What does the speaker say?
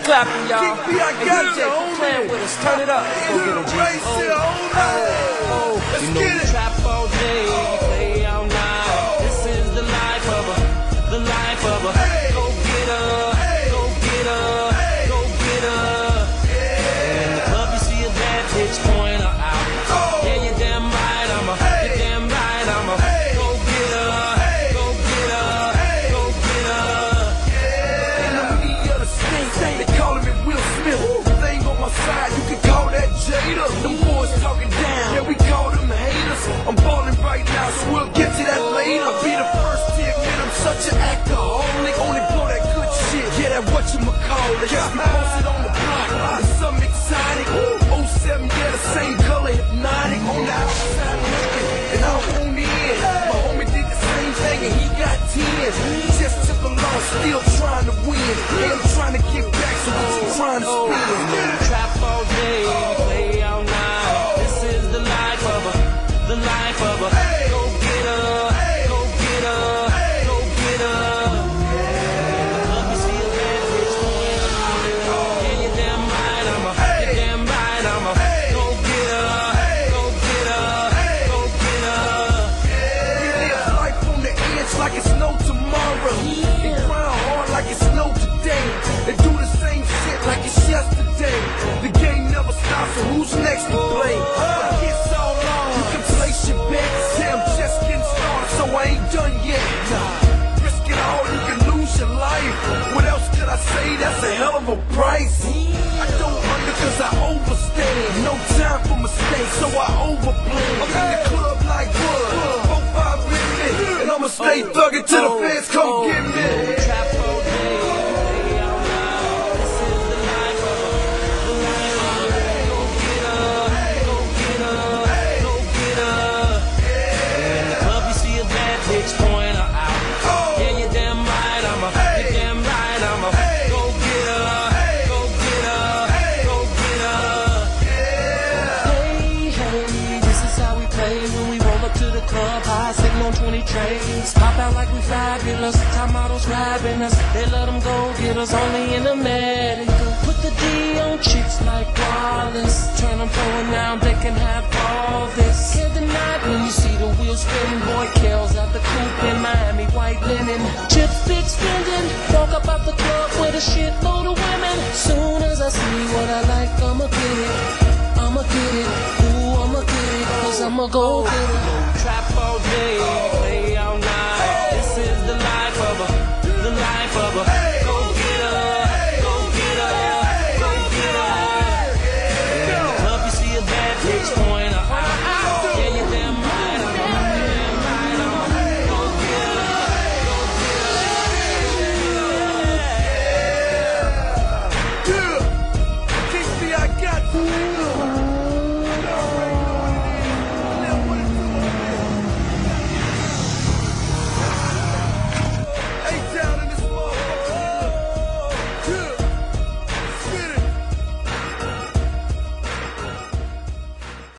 clapping, y'all. Hey, DJ, quit playing with us. Turn it up. Go get him, G. You know we trap all day, we play all night. This is the life of a, the life of a. Go get her, go get her, go get her. And in the club you see a bad bitch point her out. Yeah, you're damn right, you're damn right, go get her, go get her, go get her. In the media, the same, they calling me Will Smith. If they ain't on my side, you can call that Jada. Them boys talking down, yeah, we call them haters. I'm balling right now, so we'll get to that later. I'll be the first to admit I'm such an alcoholic. Only blow that good shit, yeah, that whatchamacallit. Just be posted on the block, it's something exotic. 07, yeah, the same color, hypnotic. On the outside looking, and I'm on the in. My homie did the same thing and he got 10. Just took a loss, still trying to win. Yeah, I'm trying to get back, so what you trying to spin? We trap all day, we play all night. This is the life of a, the life of a. Go get her, go get her, go get her. Let me see a bad bitch point her out. Yeah, you're damn right, you're damn right, go get her, go get her, go get her. We live life on the edge like it's no tomorrow. They grind hard like it's no today. They do the same shit like it's yesterday. The game never stops, so who's next to play? It's all on. You can place your bets. Say I'm just getting started, so I ain't done yet. Risk it all, you can lose your life. What else could I say? That's a hell of a price. I don't under cause I overstand. No time for mistakes, so I overplay. I'm in the club like Bud, 4-5 with me, and I'ma stay thugging till the fans come get me. Trap all day, play all night. This is the life of a, the life of a. Go get her, go get her, go get her. In the club you see a bad bitch point her out. Yeah, you're damn right, you're damn right, go get her, go get her, go get her. Hey, hey, this is how we play when we roll up to the club. High sitting on 20 trays. Pop out like we fabulous. Top models grabbing us. They let them go get us only in America. Put the D on chicks like Wallace. Turn them pro and now they can have all this. Can't deny it when you see the wheels spinning. Boy, Kells out the coupe in Miami, white linen. Chips big spending. Walk up out the club with a shitload of women. Soon as I see what I like, I'ma get it. I'ma get it. Ooh, I'ma get it. Cause I'ma go get it.